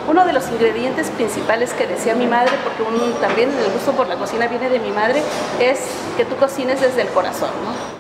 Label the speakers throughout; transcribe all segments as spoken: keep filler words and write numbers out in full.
Speaker 1: Uno de los ingredientes principales que decía mi madre, porque un, también el gusto por la cocina viene de mi madre, es que tú cocines desde el corazón, ¿no?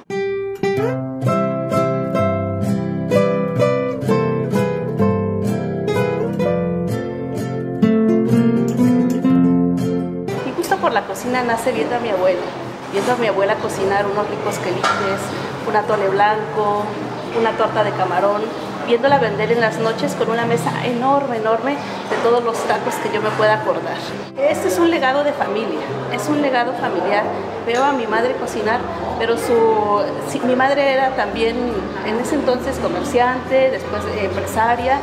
Speaker 1: Mi gusto por la cocina nace viendo a mi abuela, viendo a mi abuela cocinar unos ricos quelites, un atole blanco, una torta de camarón, viéndola vender en las noches con una mesa enorme, enorme de todos los tacos que yo me pueda acordar. Este es un legado de familia, es un legado familiar. Veo a mi madre cocinar, pero su, sí, mi madre era también en ese entonces comerciante, después empresaria,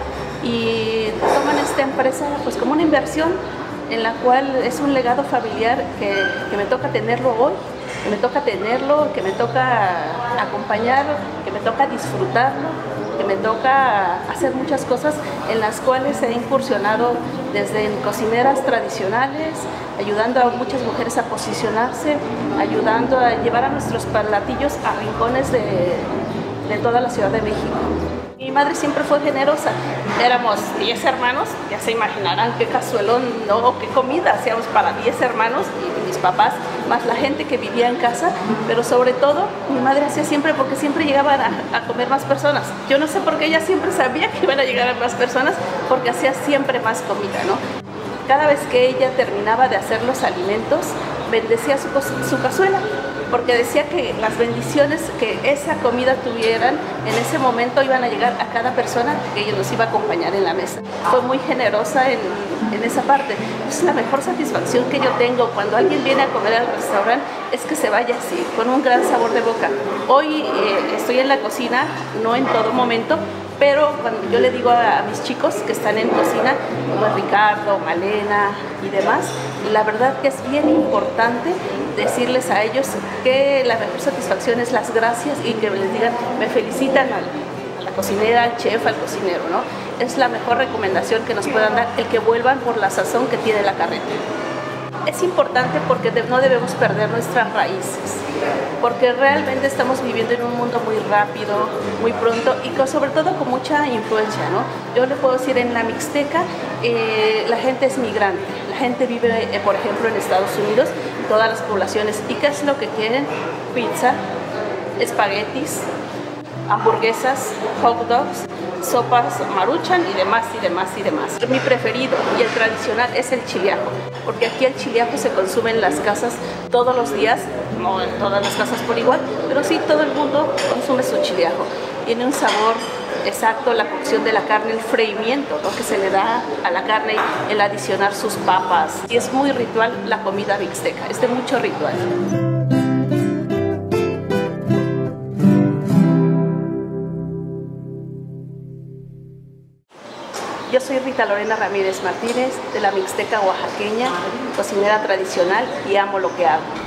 Speaker 1: y toman esta empresa pues como una inversión en la cual es un legado familiar que, que me toca tenerlo hoy, que me toca tenerlo, que me toca acompañarlo, que me toca disfrutarlo, que me toca hacer muchas cosas en las cuales he incursionado desde en cocineras tradicionales, ayudando a muchas mujeres a posicionarse, ayudando a llevar a nuestros platillos a rincones de, de toda la Ciudad de México. Mi madre siempre fue generosa, éramos diez hermanos, ya se imaginarán qué cazuelón, no, qué comida hacíamos para diez hermanos y mis papás, más la gente que vivía en casa, pero sobre todo mi madre hacía siempre, porque siempre llegaban a, a comer más personas. Yo no sé por qué ella siempre sabía que iban a llegar a más personas, porque hacía siempre más comida, ¿no? Cada vez que ella terminaba de hacer los alimentos, bendecía su, su cazuela, porque decía que las bendiciones que esa comida tuvieran en ese momento iban a llegar a cada persona que ella nos iba a acompañar en la mesa. Fue muy generosa en, en esa parte. Es la mejor satisfacción que yo tengo cuando alguien viene a comer al restaurante, es que se vaya así, con un gran sabor de boca. Hoy eh, estoy en la cocina, no en todo momento, pero cuando yo le digo a, a mis chicos que están en cocina, como Ricardo, Malena y demás, la verdad que es bien importante decirles a ellos que la mejor satisfacción es las gracias y que les digan, me felicitan al, a la cocinera, al chef, al cocinero, ¿no? Es la mejor recomendación que nos puedan dar, el que vuelvan por la sazón que tiene la carreta. Es importante porque no debemos perder nuestras raíces, porque realmente estamos viviendo en un mundo muy rápido, muy pronto y con, sobre todo con mucha influencia, ¿no? Yo le puedo decir, en la Mixteca eh, la gente es migrante, la gente vive, eh, por ejemplo, en Estados Unidos, todas las poblaciones, ¿y qué es lo que quieren? Pizza, espaguetis, hamburguesas, hot dogs, sopas Maruchan y demás y demás y demás. Mi preferido y el tradicional es el chile ajo, porque aquí el chile ajo se consume en las casas todos los días, no en todas las casas por igual, pero sí todo el mundo consume su chile ajo. Tiene un sabor exacto, la cocción de la carne, el freimiento, ¿no?, que se le da a la carne, el adicionar sus papas. Y es muy ritual la comida mixteca, es de mucho ritual. Yo soy Rita Lorena Ramírez Martínez, de la Mixteca oaxaqueña, cocinera tradicional, y amo lo que hago.